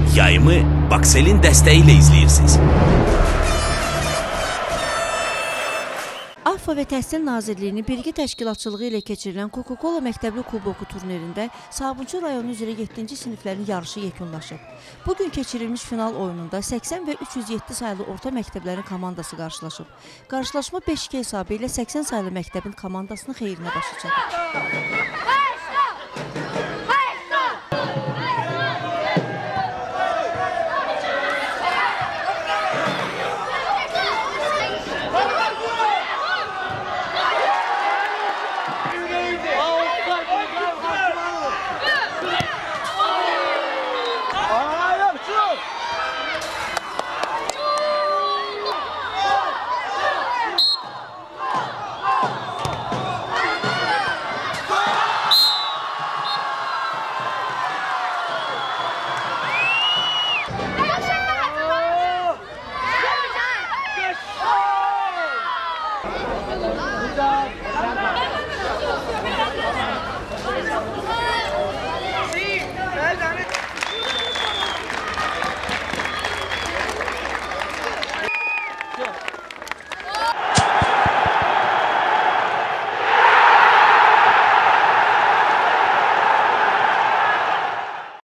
Yayımı Baksel'in dəstəyi ilə izləyirsiniz. AFFA və Təhsil Nazirliyinin birgə təşkilatçılığı ilə keçirilən Coca-Cola məktəbli kuboku turnirində Sabunçu rayonu üzrə 7-ci siniflərin yarışı yekunlaşıb. Bugün keçirilmiş final oyununda 80 və 307 sayılı orta məktəblərin komandası qarşılaşıb. Qarşılaşma 5-2 hesabı ilə 80 sayılı məktəbin komandasının xeyrinə başa çatıb.